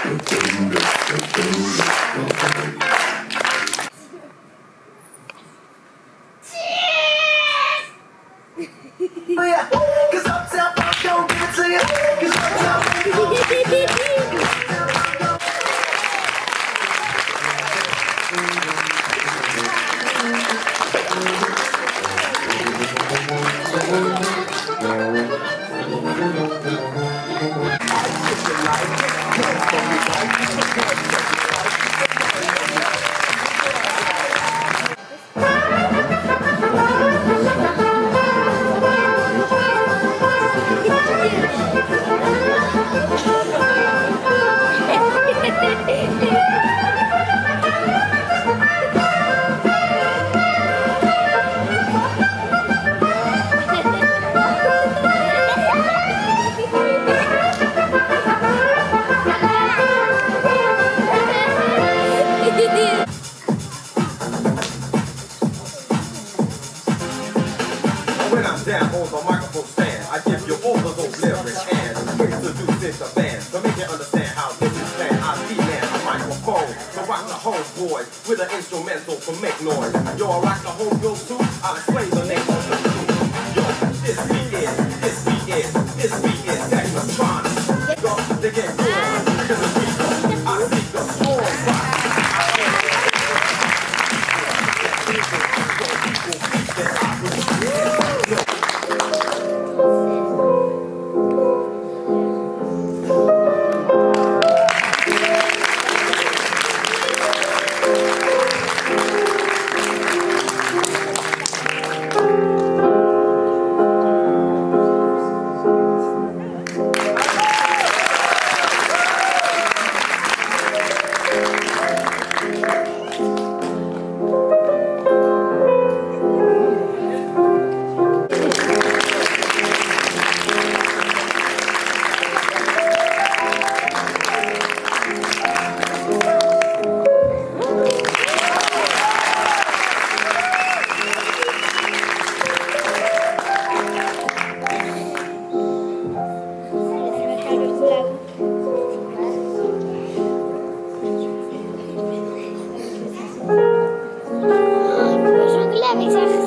Yeah, 'cause Uptown Funk don't give it to you. 'Cause Uptown Funk don't give it to you. When I'm down on the microphone stand, I give you all of those lyrics and introduce this to fans to make you understand how this is planned. I man a microphone to rock the homeboys with an instrumental to make noise. Yo, I rock the home girls too. I'll explain the name of the group. Yo, this beat is Technotronic. Yo, they get going to the beat. I speak the storm rock. Jongler avec ça.